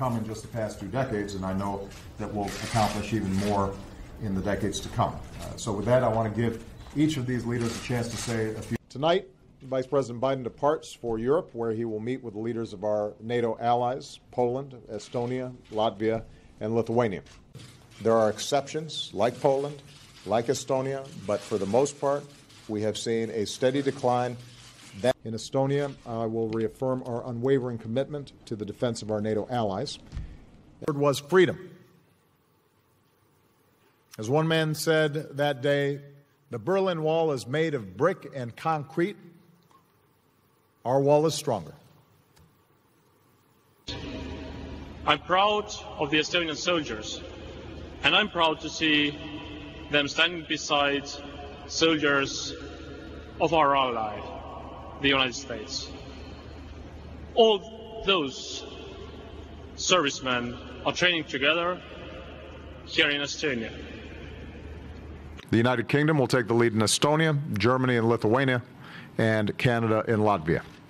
overcome in just the past 2 decades, and I know that we'll accomplish even more in the decades to come. So with that, I want to give each of these leaders a chance to say a few. Tonight, Vice President Biden departs for Europe, where he will meet with the leaders of our NATO allies, Poland, Estonia, Latvia, and Lithuania. There are exceptions, like Poland, like Estonia, but for the most part, we have seen a steady decline. In Estonia, I will reaffirm our unwavering commitment to the defense of our NATO allies. The word was freedom. As one man said that day, the Berlin Wall is made of brick and concrete. Our wall is stronger. I'm proud of the Estonian soldiers, and I'm proud to see them standing beside soldiers of our ally, the United States. All those servicemen are training together here in Estonia. The United Kingdom will take the lead in Estonia, Germany and Lithuania, and Canada and Latvia.